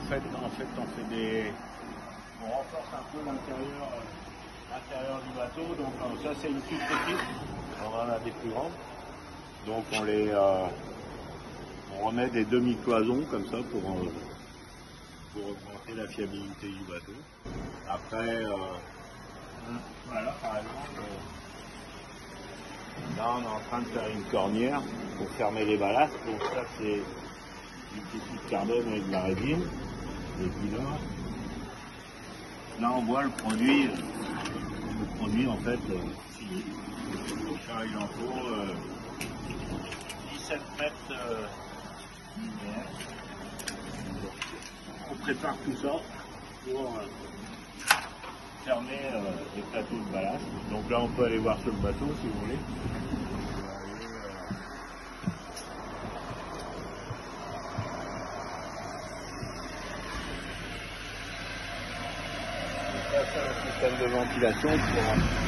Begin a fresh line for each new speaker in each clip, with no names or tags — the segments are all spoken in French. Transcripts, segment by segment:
on fait des... On renforce un peu l'intérieur du bateau. Donc ça c'est une toute petite, on en a des plus grandes. Donc on remet des demi-cloisons comme ça pour augmenter la fiabilité du bateau. Après, voilà par exemple, là on est en train de faire une cornière pour fermer les ballasts. Donc ça c'est une petite carbone avec de la résine. Et puis là on voit le produit en fait fini. Donc là il en faut 17 mètres linéaires. On prépare tout ça pour fermer les plateaux de ballast. Donc là on peut aller voir sur le bateau si vous voulez. Ça c'est un système de ventilation pour...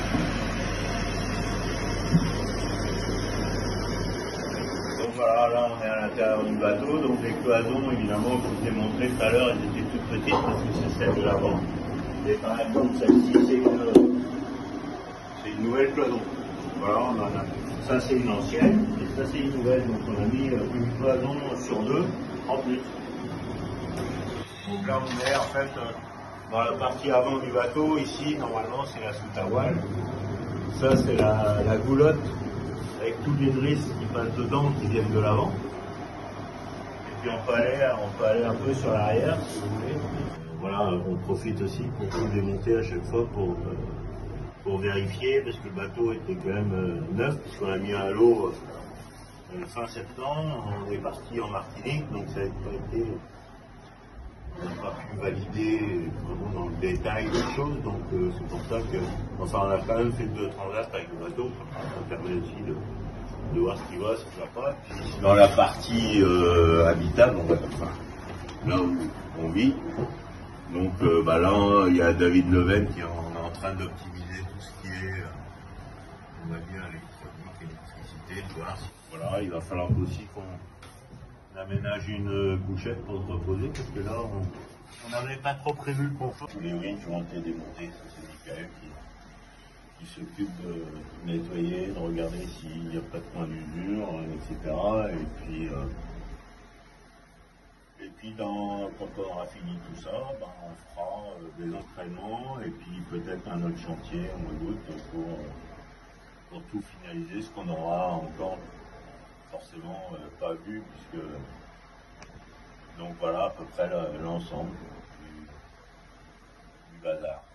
Donc voilà, là on est à l'intérieur du bateau, donc les cloisons évidemment que je vous ai montré tout à l'heure, elles étaient toutes petites parce que c'est celle de l'avant. Et par exemple celle-ci c'est une nouvelle cloison. Voilà, on en a. Ça c'est une ancienne et ça c'est une nouvelle, donc on a mis une cloison sur deux en plus. Donc là on est en fait dans la partie avant du bateau, ici normalement c'est la soute à voile. Ça c'est la goulotte avec tous les drisses qui passent dedans qui viennent de l'avant. Et puis on peut aller un peu sur l'arrière si vous voulez. Voilà, on profite aussi pour tout démonter à chaque fois pour vérifier parce que le bateau était quand même neuf puisqu'on l'a mis à l'eau fin septembre. On est parti en Martinique donc ça n'a pas été... On n'a pas pu valider vraiment dans le détail des choses, donc c'est pour ça que, enfin, on a quand même fait 2 transats avec le bateau, ça permet aussi de voir ce qui va, ce qui ne va pas. Puis, dans la partie habitable, enfin, là où on vit, donc là, il y a David Leven qui est en train d'optimiser tout ce qui est, on va dire, électronique, électricité, voilà, il va falloir aussi qu'on aménage une couchette pour se reposer parce que là on n'avait pas trop prévu le confort. Les winches ont été démontés, ça c'est Michael qui s'occupe de nettoyer, de regarder s'il n'y a pas de point d'usure, etc. Et puis quand on aura fini tout ça, on fera des entraînements et puis peut-être un autre chantier au mois d'août pour tout finaliser, ce qu'on aura encore forcément pas vu puisque donc voilà à peu près l'ensemble du bazar.